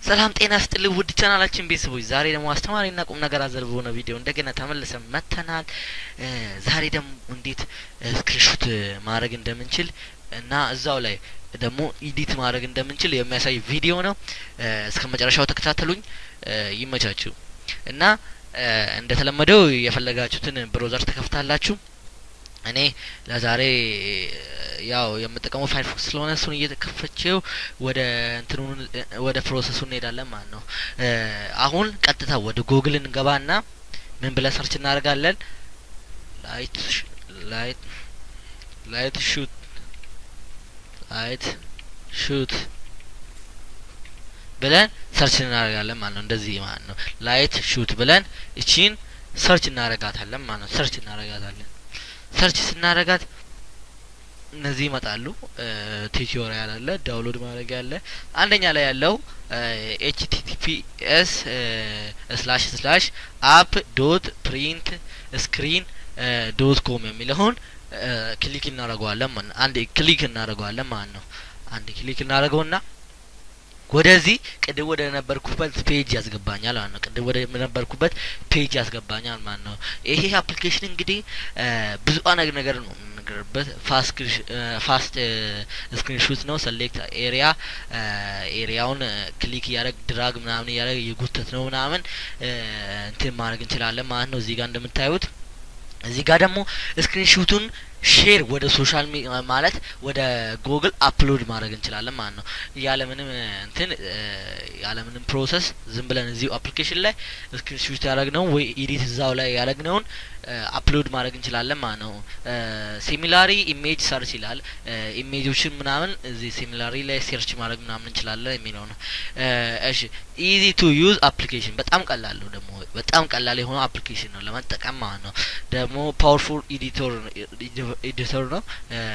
ሰላም ጤና ይስጥልኝ ውድ ቻናላችን ቤተሰቦች ዛሬ ደግሞ አስተማሪና ቁም ነገር አዘል በሆነ ቪዲዮ እንደገና ተመልሰን መተናል። ዛሬ ደግሞ እንዴት ስክሪንሾት ማድረግ እንደምንችል እና እዛው ላይ ደግሞ ኤዲት ማድረግ እንደምንችል የሚያሳይ ቪዲዮ ነው። እስከመጨረሻው ተከታተሉኝ። ይመቻችሁ እና እንደተለመደው የፈለጋችሁትን ብሮዘር ተከፍታላችሁ። እኔ ለዛሬ ያው የምጠቀመው ፋይርፎክስ ስለሆነ እሱን እየተከፈቸው ወደ ፕሮሰሱ እንሄዳለን ማለት ነው። አሁን ቀጥታ ወደ ጉግል እንገባና ምን ብለን ሰርች እናደርጋለን? ላይት ሹት ብለን ሰርች እናደርጋለን ማለት ነው። እንደዚህ ማለት ነው። ላይት ሹት ብለን እቺን ሰርች እናደርጋታለን ማለት ነው። ሰርች ስናደርጋት እነዚህ ይመጣሉ። ቲዩቶሪያል አለ፣ ዳውንሎድ ማድረግ ያለ አንደኛ ላይ ያለው https://app.printscreen.com የሚለውን ክሊክ እናደርገዋለን ማለት ነው። አንድ ክሊክ እናደርገውና ወደዚህ ቅድም ወደ ነበርኩበት ፔጅ ያስገባኛል ማለት ነው። ፔጅ ያስገባኛል ማለት ነው። ይሄ አፕሊኬሽን እንግዲህ ብዙ ነገር ነው የምንነግርበት። ፋስት ስክሪንሾት ነው። ሰሌክት ኤሪያውን ክሊክ ያደረግ ድራግ ምናምን ያደረግ የጉተት ነው ምናምን እንትን ማድረግ እንችላለን ማለት ነው። እዚህ ጋር እንደምታዩት እዚህ ጋር ደግሞ ስክሪንሾቱን ሼር ወደ ሶሻል ማለት ወደ ጉግል አፕሎድ ማድረግ እንችላለን ማለት ነው። ያለምንም ፕሮሰስ ዝም ብለን እዚሁ አፕሊኬሽን ላይ ስክሪንሾት ያደረግነው ወይ ኤዲት እዛው ላይ ያደረግነውን አፕሎድ ማድረግ እንችላለን ማለት ነው። ሲሚላሪ ኢሜጅ ሰርች ይላል። ኢሜጆችን ምናምን እዚህ ሲሚላሪ ላይ ሰርች ማድረግ ምናምን እንችላለን የሚለው ነው። እሺ ኢዚ ቱ ዩዝ አፕሊኬሽን በጣም ቀላል ነው። ደግሞ በጣም ቀላል የሆነ አፕሊኬሽን ነው ለመጠቀም ማለት ነው። ደግሞ ፓወርፉል ኤዲተር ነው።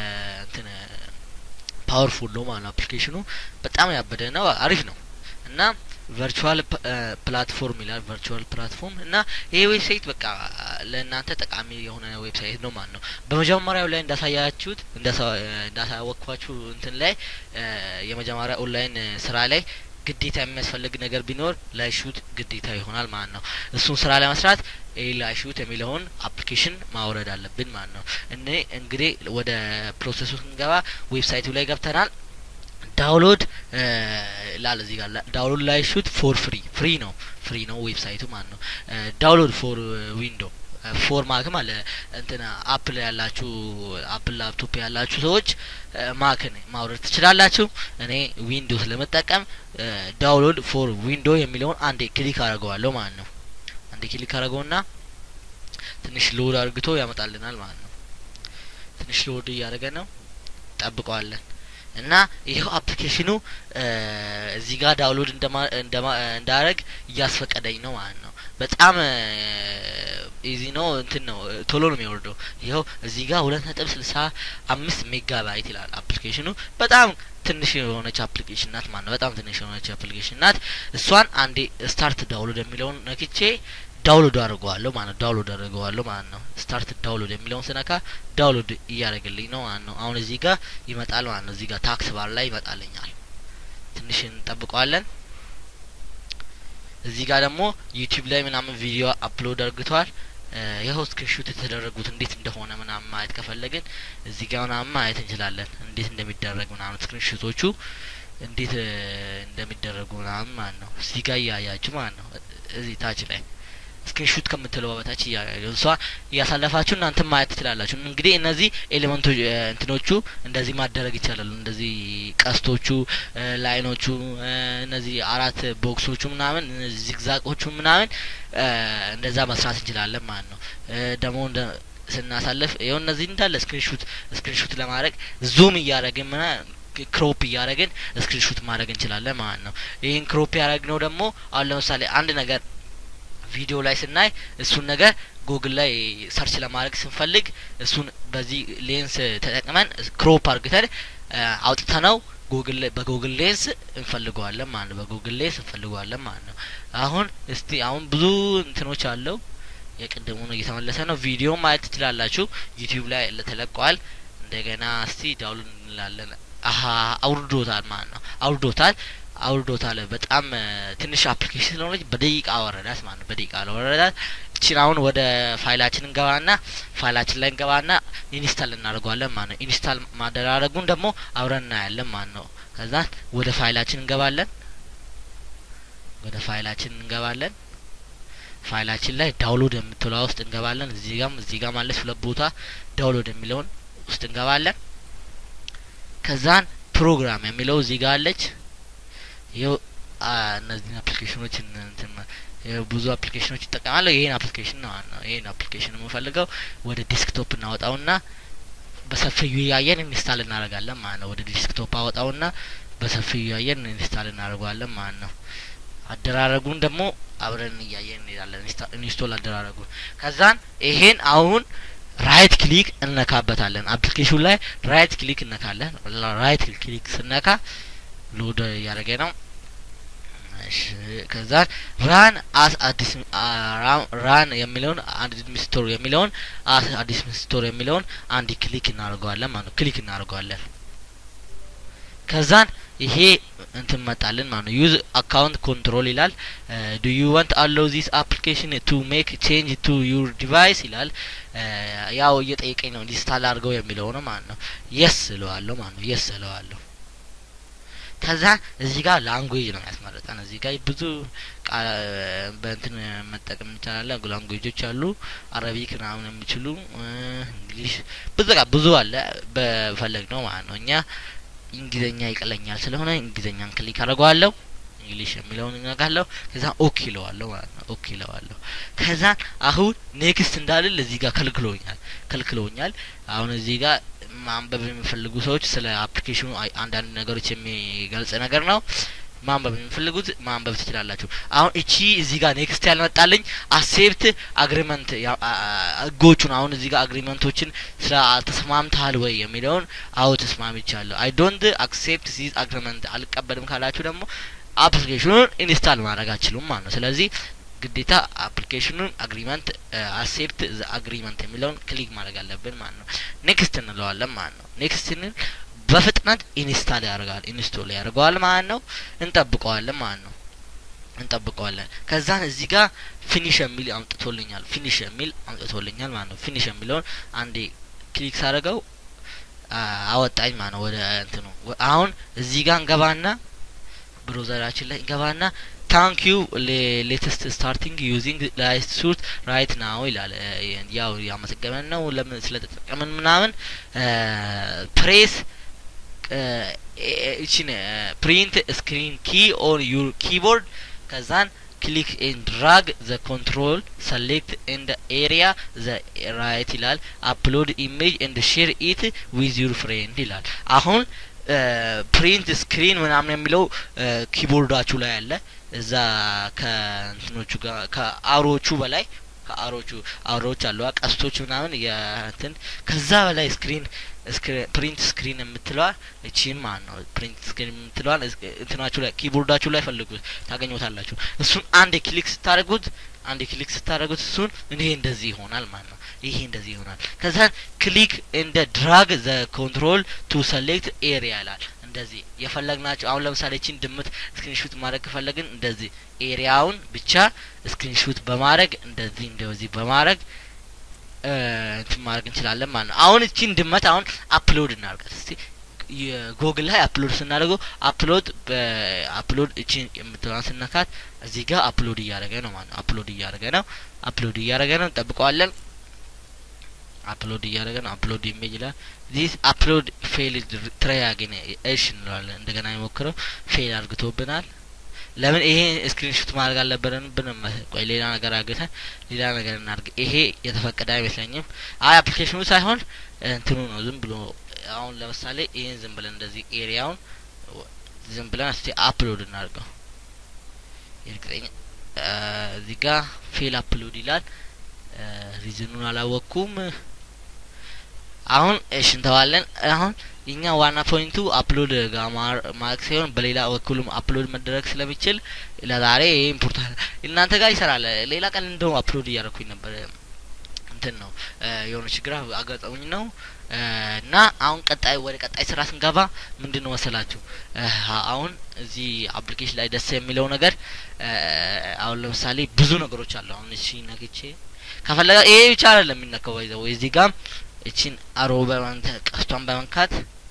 ፓወርፉል ነው ማለት ነው። አፕሊኬሽኑ በጣም ያበደ ነው፣ አሪፍ ነው እና ቨርቹዋል ፕላትፎርም ይላል። ቨርቹዋል ፕላትፎርም እና ይሄ ዌብሳይት በቃ ለእናንተ ጠቃሚ የሆነ ዌብሳይት ነው ማለት ነው። በመጀመሪያው ላይ እንዳሳወቅኳችሁ እንትን ላይ የመጀመሪያ ኦንላይን ስራ ላይ ግዴታ የሚያስፈልግ ነገር ቢኖር ላይሹት ግዴታ ይሆናል ማለት ነው። እሱን ስራ ለመስራት ላይሹት የሚለውን አፕሊኬሽን ማውረድ አለብን ማለት ነው። እንግዲህ ወደ ፕሮሰሱ ስንገባ ዌብሳይቱ ላይ ገብተናል። ዳውንሎድ ላል እዚህ ጋር ዳውንሎድ ላይሹት ፎር ፍሪ ነው ዌብሳይቱ ማለት ነው። ዳውንሎድ ፎር ዊንዶ ፎር ማክ ማለት እንትና አፕል ላፕቶፕ ያላችሁ ሰዎች ማክን ማውረድ ትችላላችሁ። እኔ ዊንዶውስ ለመጠቀም ዳውንሎድ ፎር ዊንዶ የሚለውን አንዴ ክሊክ አደርገዋለሁ ማለት ነው። ክሊክ አደረገውና ትንሽ ሎድ አድርግቶ ያመጣልናል ማለት ነው። ትንሽ ሎድ እያደረገ ነው፣ ጠብቀዋለን እና ይሄው አፕሊኬሽኑ እዚህ ጋር ዳውንሎድ እንዳደረግ እያስፈቀደኝ ነው ማለት ነው። በጣም ኢዚ ነው፣ እንትን ነው፣ ቶሎ ነው የሚወርደው። ይሄው እዚህ ጋር 2.65 ሜጋባይት ይላል። አፕሊኬሽኑ በጣም ትንሽ የሆነች አፕሊኬሽን ናት ማለት ነው። እሷን አንዴ ስታርት ዳውንሎድ የሚለውን ነክቼ ዳውንሎድ አድርገዋለሁ ማለት ነው። ስታርት ዳውንሎድ የሚለውን ስነካ ዳውንሎድ እያደረገልኝ ነው ማለት ነው። አሁን እዚህ ጋር ይመጣል ማለት ነው። እዚህ ጋር ታክስ ባር ላይ ይመጣልኛል። ትንሽ እንጠብቀዋለን። እዚህ ጋር ደግሞ ዩቲዩብ ላይ ምናምን ቪዲዮ አፕሎድ አድርግቷል። ይሄው ስክሪንሾት የተደረጉት እንዴት እንደሆነ ምናምን ማየት ከፈለግን እዚህ ጋር ምናምን ማየት እንችላለን። እንዴት እንደሚደረግ ምናምን ስክሪንሾቶቹ እንዴት እንደሚደረጉ ምናምን ማለት ነው። እዚህ ጋር ያያችሁ ማለት ነው። እዚህ ታች ላይ ስክሪንሾት ከምትለው በታች እሷ እያሳለፋችሁ እናንተ ማየት ትችላላችሁ። እንግዲህ እነዚህ ኤሌመንቶች እንትኖቹ እንደዚህ ማደረግ ይችላሉ። እንደዚህ ቀስቶቹ፣ ላይኖቹ፣ እነዚህ አራት ቦክሶቹ ምናምን ዚግዛቆቹ ምናምን እንደዛ መስራት እንችላለን ማለት ነው። ደግሞ ስናሳልፍ ይሄው እነዚህ እንዳለ ስክሪንሾት ለማድረግ ዙም እያደረግን ክሮፕ እያደረግን ስክሪንሾት ማድረግ እንችላለን ማለት ነው። ይሄን ክሮፕ ያደረግነው ደግሞ አሁን ለምሳሌ አንድ ነገር ቪዲዮ ላይ ስናይ እሱን ነገር ጉግል ላይ ሰርች ለማድረግ ስንፈልግ እሱን በዚህ ሌንስ ተጠቅመን ክሮፕ አድርገን አውጥተነው በጉግል ሌንስ እንፈልገዋለን ማለት ነው። አሁን ብዙ እንትኖች አለው። የቅድሙ ነው እየተመለሰ ነው። ቪዲዮ ማየት ትችላላችሁ። ዩቲዩብ ላይ ተለቋል። እንደገና እስቲ ዳውንሎድ እንላለን። አውርዶታል ማለት ነው። አውርዶታል በጣም ትንሽ አፕሊኬሽን ስለሆነች በደቂቃ አወረዳት ማለት ነው በደቂቃ አወረዳት እቺን አሁን ወደ ፋይላችን እንገባና ፋይላችን ላይ እንገባና ኢንስታል እናደርገዋለን ማለት ነው ኢንስታል ማደራረጉን ደግሞ አብረን እናያለን ማለት ነው ከዛ ወደ ፋይላችን እንገባለን ፋይላችን ላይ ዳውንሎድ የምትለው ውስጥ እንገባለን እዚህ ጋር ማለት ሁለት ቦታ ዳውንሎድ የሚለውን ውስጥ እንገባለን ከዛን ፕሮግራም የሚለው እዚህ ጋር አለች ይሄው እነዚህ አፕሊኬሽኖችን እንትን ብዙ አፕሊኬሽኖች ይጠቀማሉ ይሄን አፕሊኬሽን ነው ይሄን አፕሊኬሽን የምፈልገው ወደ ዴስክቶፕ እናወጣውና በሰፊው ያያየን ኢንስታል እናደርጋለን ማለት ነው ወደ ዴስክቶፕ አወጣውና በሰፊው ያያየን ኢንስታል እናደርጋለን ማለት ነው አደራረጉን ደግሞ አብረን ያያየን እንላለን ኢንስቶል አደራረጉን ከዛን ይሄን አሁን ራይት ክሊክ እንነካበታለን አፕሊኬሽኑ ላይ ራይት ክሊክ እንነካለን ራይት ክሊክ ስነካ ሎድ ያደረገ ነው እሺ ከዛ ራን አስ አዲስ ራን የሚለውን አድሚኒስትሬተር የሚለውን አድሚኒስትሬተር የሚለውን አንድ ክሊክ እናደርገዋለን ማለት ነው ክሊክ እናደርገዋለን ከዛን ይሄ እንትን መጣልን ማለት ነው ዩዝ አካውንት ኮንትሮል ይላል do you want allow this application to make change to your device ይላል ያው እየጠየቀኝ ነው ኢንስታል አድርገው የሚለው ነው ማለት ነው yes እለዋለሁ ማለት ነው yes እለዋለሁ ከዛ እዚህ ጋር ላንጉዌጅ ነው ያስመረጣን እዚህ ጋር ብዙ በእንትን መጠቀም እንችላለን ላንጉዌጆች አሉ አረቢክ ምናምን የሚችሉ እንግሊሽ ብዙ አለ በፈለግ ነው ማለት ነው እኛ እንግሊዘኛ ይቀለኛል ስለሆነ እንግሊዘኛን ክሊክ አደርገዋለሁ እንግሊሽ የሚለውን እናጋለሁ ከዛ ኦኬ ለዋለሁ ማለት ነው ኦኬ ለዋለሁ ከዛ አሁን ኔክስት እንዳልል እዚህ ጋር ከልክሎኛል አሁን እዚህ ጋር ማንበብ የሚፈልጉ ሰዎች ስለ አፕሊኬሽኑ አንዳንድ ነገሮች የሚገልጽ ነገር ነው ማንበብ የሚፈልጉት ማንበብ ትችላላችሁ አሁን እቺ እዚህ ጋር ኔክስት ያልመጣልኝ አክሴፕት አግሪመንት ጎቹን አሁን እዚህ ጋር አግሪመንቶችን ስለ ተስማምታል ወይ የሚለውን አው ተስማምቻለሁ አይ ዶንት አክሴፕት ዚስ አግሪመንት አልቀበልም ካላችሁ ደግሞ አፕሊኬሽኑን ኢንስታል ማድረግ አትችሉም ማለት ነው ስለዚህ ግዴታ አፕሊኬሽኑን አግሪመንት አክሴፕት ዘ አግሪመንት የሚለውን ክሊክ ማድረግ አለብን ማለት ነው ኔክስት እንለዋለን ማለት ነው ኔክስት በፍጥነት ኢንስታል ያደርጋል ማለት ነው እንጠብቀዋለን ማለት ነው ከዛን እዚህ ጋር ፊኒሽ የሚል አምጥቶልኛል ማለት ነው ፊኒሽ የሚለውን አንዴ ክሊክ ሳደርገው አወጣኝ ማለት ነው ወደ እንትኑ አሁን እዚህ ጋር እንገባና ብሮዘራችን ላይ እንገባና thank you latest starting using licensed right now ይላል ያው ያመሰገነን ነው ለምን ስለተጠቀመን ምናምን press እቺን print screen key on your keyboard ከዛን click and drag the control select in the area the right ይላል upload image and share it with your friend ይላል አሁን print screen ምናምን የሚለው ኪቦርዳችሁ ላይ አለ እዛ ከእንትኖቹ ጋር ከአሮቹ በላይ አሮች አሉ ቀስቶች ምናምን የእንትን ከዛ በላይ ፕሪንት ስክሪን የምትለዋ እቺን ማለት ነው ፕሪንት ስክሪን የምትለዋ እንትናችሁ ላይ ኪቦርዳችሁ ላይ ፈልጉት ታገኙታላችሁ እሱን አንድ ክሊክ ስታደርጉት እሱን ይሄ እንደዚህ ይሆናል ማለት ነው ይሄ እንደዚህ ይሆናል ከዛ ክሊክ እንደ ድራግ ዘ ኮንትሮል ቱ ሰሌክት ኤሪያ ይላል እንደዚህ የፈለግናቸው አሁን ለምሳሌ እቺን ድምት ስክሪንሾት ማድረግ ከፈለግን እንደዚህ ኤሪያውን ብቻ ስክሪንሾት በማድረግ እንደዚህ በማድረግ እንትን ማድረግ እንችላለን ማለት ነው አሁን እቺን ድመት አሁን አፕሎድ እናርጋት እስቲ የጎግል ላይ አፕሎድ ስናደርገው አፕሎድ እቺን የምትለዋን ስነካት እዚህ ጋር አፕሎድ እያደረገ ነው ማለት ነው አፕሎድ እያደረገ ነው እንጠብቀዋለን አፕሎድ እያደረገ ነው አፕሎድ ኢሜጅ ላይ this upload failed try again እሺ እንላለን እንደገና ይሞክረው ፌል አድርጎብናል ለምን ይሄ ስክሪንሾት ማድረግ አልነበረብንም ቆይ ሌላ ነገር አገተን ሌላ ነገር እናድርግ ይሄ የተፈቀደ አይመስለኝም አፕሊኬሽኑ ሳይሆን እንትኑ ነው ዝም ብሎ አሁን ለምሳሌ ይሄን ዝም ብለን እንደዚህ ኤሪያውን ዝም ብለን እስቲ አፕሎድ እናድርገው ይርግጠኝ እዚህ ጋር ፌል አፕሎድ ይላል ሪዝኑን አላወኩም አሁን እሺ እንተዋለን አሁን እኛ ዋና ፖይንቱ አፕሎድ ጋር ማርክ ሲሆን በሌላ በኩልም አፕሎድ መደረግ ስለሚችል ለዛሬ ኢምፖርታንት እናንተ ጋር ይሰራል ሌላ ቀን እንደው አፕሎድ እያደረኩኝ ነበር እንትን ነው የሆነ ችግር አጋጠሙኝ ነው እና አሁን ወደ ቀጣይ ስራ ስንገባ ምንድነው መሰላችሁ አሁን እዚህ አፕሊኬሽን ላይ ደስ የሚለው ነገር አሁን ለምሳሌ ብዙ ነገሮች አሉ። አሁን እሺ ነግቼ ከፈለጋ ይሄ ብቻ አይደለም የሚነካው ወይ እዚህ ጋር እቺን ቀስቷን በመንካት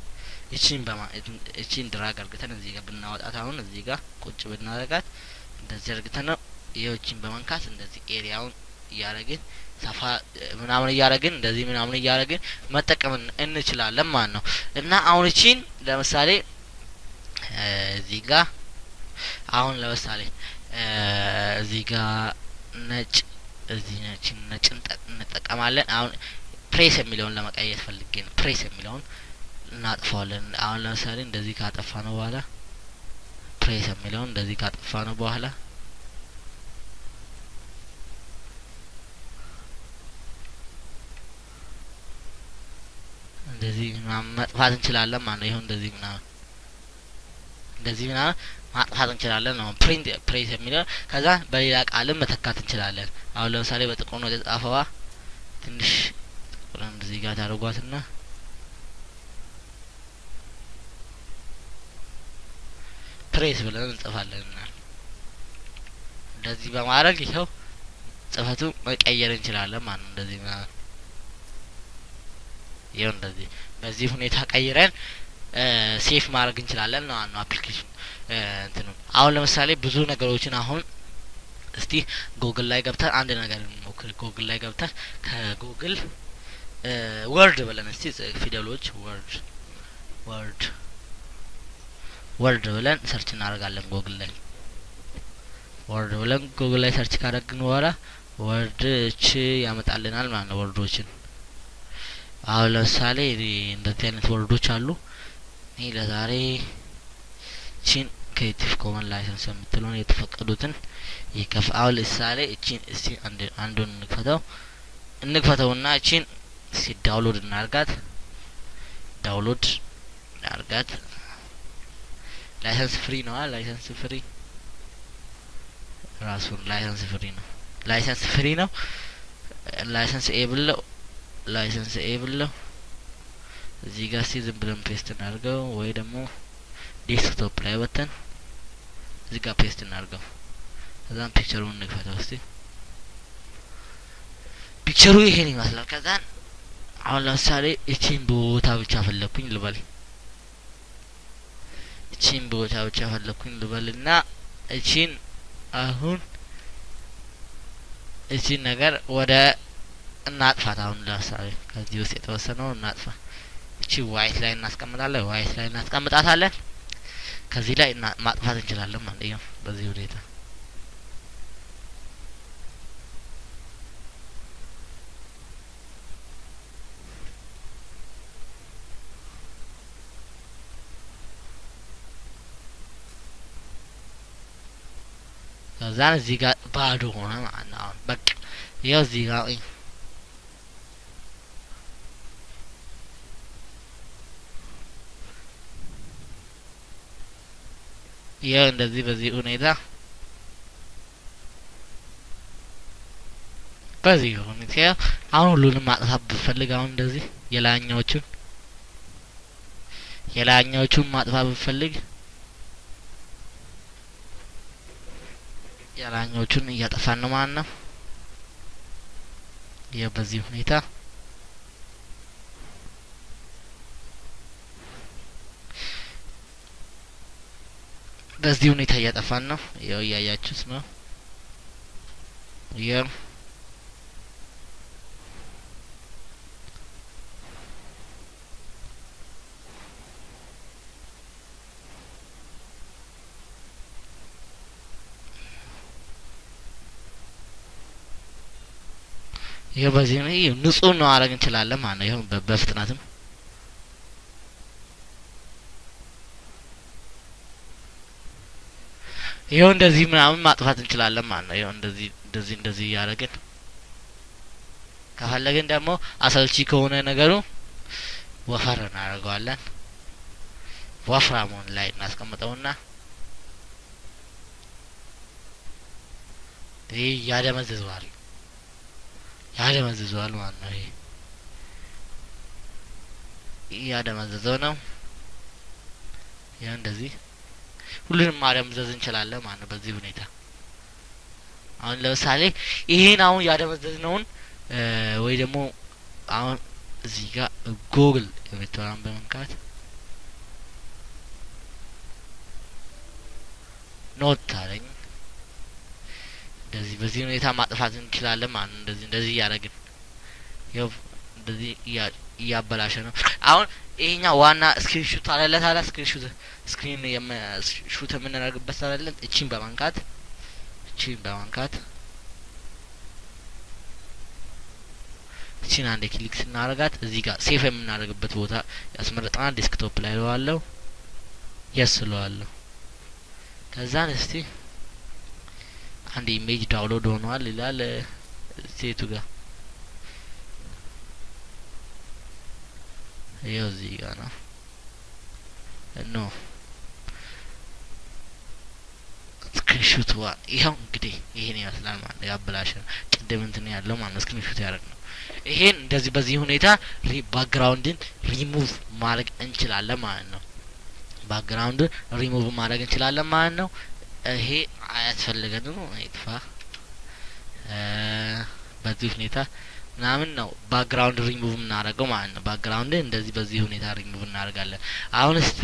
እቺን ድራግ አርግተን እዚህ ጋር ብናወጣት አሁን እዚህ ጋር ቁጭ ብናረጋት እንደዚህ አርግተን ነው ይሄዎችን በመንካት እንደዚህ ኤሪያውን ያረግን ሰፋ ምናምን ያረግን እንደዚህ ምናምን ያረግን መጠቀም እንችላለን ማለት ነው። እና አሁን እቺን ለምሳሌ እዚህ ጋር አሁን ለምሳሌ እዚህ ጋር ነጭ እዚህ ነጭ እንጠቀማለን። አሁን ፕሬስ የሚለውን ለመቀየር ፈልጌ ነው። ፕሬስ የሚለውን እናጥፋለን። አሁን ለምሳሌ እንደዚህ ካጠፋ ነው በኋላ ፕሬስ የሚለውን እንደዚህ ካጠፋ ነው በኋላ እንደዚህ ማጥፋት እንችላለን ማለት ነው። ይሄው እንደዚህ ምናምን ማጥፋት እንችላለን ነው። ፕሪንት የሚለው ከዛ በሌላ ቃልም መተካት እንችላለን። አሁን ለምሳሌ በጥቁር ነው የተጻፈው ትንሽ ጥቁር እንደዚህ ጋር ታደርጓትና ፕሬስ ብለን እንጽፋለን። እንደዚህ በማድረግ ይሄው ጽፈቱ መቀየር እንችላለን ማለት ነው። እንደዚህ ምናምን ይሄው እንደዚህ በዚህ ሁኔታ ቀይረን ሴፍ ማድረግ እንችላለን ነው አፕሊኬሽን እንትኑ። አሁን ለምሳሌ ብዙ ነገሮችን አሁን እስቲ ጉግል ላይ ገብተን አንድ ነገር እንሞክር። ጉግል ላይ ገብተን ከጉግል ወርድ ብለን እስቲ ፊደሎች ወርድ ብለን ሰርች እናደርጋለን። ጉግል ላይ ወርድ ብለን ጉግል ላይ ሰርች ካደረግን በኋላ ወርድች ያመጣልናል ማለት ነው ወርዶችን። አሁን ለምሳሌ እንደዚህ አይነት ወርዶች አሉ። እኔ ለዛሬ ቺን ክሬቲቭ ኮመን ላይሰንስ የምትለውን የተፈቀዱትን አሁን ለምሳሌ እቺን እስቲ አንዱን እንክፈተውና እቺን እስቲ ዳውንሎድ እናርጋት። ላይሰንስ ፍሪ ነው። ላይሰንስ ፍሪ ራሱን ላይሰንስ ፍሪ ነው። ላይሰንስ ኤብል ነው። እዚህ ጋር እስቲ ዝም ብለን ፔስት እናርገው ወይ ደግሞ ዴስክቶፕ ላይ ወተን እዚህ ጋር ፔስት እናርገው። ከዛን ፒክቸሩን እንክፈተው እስቲ። ፒክቸሩ ይሄን ይመስላል። ከዛን አሁን ለምሳሌ እቺን ቦታ ብቻ ፈለኩኝ ልበልና እቺን አሁን እቺን ነገር ወደ እናጥፋት። አሁን ለምሳሌ ከዚህ ውስጥ የተወሰነው እናጥፋ። እቺ ዋይት ላይ እናስቀምጣታለን። ከዚህ ላይ ማጥፋት እንችላለን ማለት ነው በዚህ ሁኔታ። ከዛን እዚህ ጋር ባዶ ሆነ ማለት ነው። አሁን በቃ ይሄው እዚህ ጋር ይሄው እንደዚህ በዚህ ሁኔታ አሁን ሁሉንም ማጥፋት ብፈልግ አሁን እንደዚህ የላኛዎቹን ማጥፋት ብፈልግ የላኛዎቹን እያጠፋን ነው ማለት ነው። ይሄው በዚህ ሁኔታ እያጠፋን ነው። ይሄው እያያችሁት ነው። ይሄው በዚህ ነው ንጹህ ነው አረግ እንችላለን ማለት ነው። ይሄው በፍጥነትም ይሄው እንደዚህ ምናምን ማጥፋት እንችላለን ማለት ነው። ይሄው እንደዚህ ያረግን ከፈለግን ደግሞ አሰልቺ ከሆነ ነገሩ ወፈር እናደርገዋለን። ወፍራሙን ላይ እናስቀምጠውና ይሄ ያደመዝዘዋል ማለት ነው። እያደመዘዘው ነው። ያ እንደዚህ ሁሉንም ማደምዘዝ እንችላለን ማለት ነው በዚህ ሁኔታ። አሁን ለምሳሌ ይሄን አሁን ያደመዘዝነውን ወይ ደግሞ አሁን እዚህ ጋር ጉግል የምትለውን በመንካት ኖት አለኝ እንደዚህ በዚህ ሁኔታ ማጥፋት እንችላለን ማለት ነው። እንደዚህ ያደረግን ይኸው እንደዚህ እያበላሸ ነው። አሁን ይሄኛው ዋና ስክሪንሾት አለለት አላ ስክሪን ሹት የምናደርግበት አለለት። እቺን በማንካት እቺን አንዴ ክሊክ ስናደርጋት እዚህ ጋር ሴቭ የምናደርግበት ቦታ ያስመረጠናል። ዴስክቶፕ ላይ ለዋለው ያስለዋለሁ። ከዛን እስቲ አንድ ኢሜጅ ዳውንሎድ ሆኗል ይላል ሴቱ ጋር ይኸው እዚህ ጋር ነው ኖ ስክሪንሾት ይኸው እንግዲህ ይሄን ይመስላል ማለት ነው። ያበላሸ ቅድም እንትን ያለው ማለት ነው ስክሪንሾት ያደረግነው። ይሄን እንደዚህ በዚህ ሁኔታ ባክግራውንድን ሪሙቭ ማድረግ እንችላለን ማለት ነው። ባክግራውንድን ሪሙቭ ማድረግ እንችላለን ማለት ነው። ይሄ አያስፈልገንም አይጥፋ በዚህ ሁኔታ ምናምን ነው ባክግራውንድ ሪሙቭ እናደርገው ማለት ነው። ባክግራውንድ እንደዚህ በዚህ ሁኔታ ሪሙቭ እናደርጋለን። አሁን እስቲ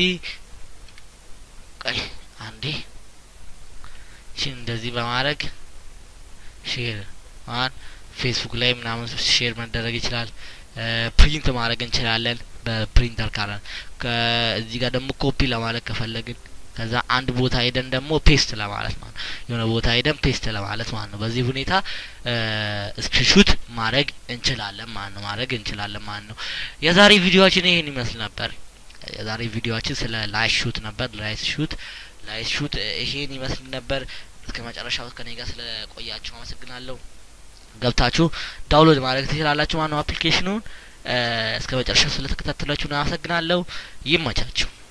ቆይ አንዴ እቺን እንደዚህ በማድረግ ሼር ፌስቡክ ላይ ምናምን ሼር መደረግ ይችላል። ፕሪንት ማድረግ እንችላለን በፕሪንተር ካለ ከዚህ ጋር ደግሞ ኮፒ ለማለት ከፈለግን ከዛ አንድ ቦታ ሄደን ደግሞ ፔስት ለማለት ማለት ነው። የሆነ ቦታ ሄደን ፔስት ለማለት ማለት ነው። በዚህ ሁኔታ ስክሪንሾት ማድረግ እንችላለን ማለት ነው። የዛሬ ቪዲዮአችን ይሄን ይመስል ነበር። የዛሬ ቪዲዮአችን ስለ ላይት ሹት ነበር። ላይት ሹት ይሄን ይመስል ነበር። እስከ መጨረሻው ከኔ ጋር ስለቆያችሁ አመሰግናለሁ። ገብታችሁ ዳውንሎድ ማድረግ ትችላላችሁ ማለት ነው አፕሊኬሽኑን። እስከ መጨረሻው ስለተከታተላችሁ አመሰግናለሁ። ይመቻችሁ።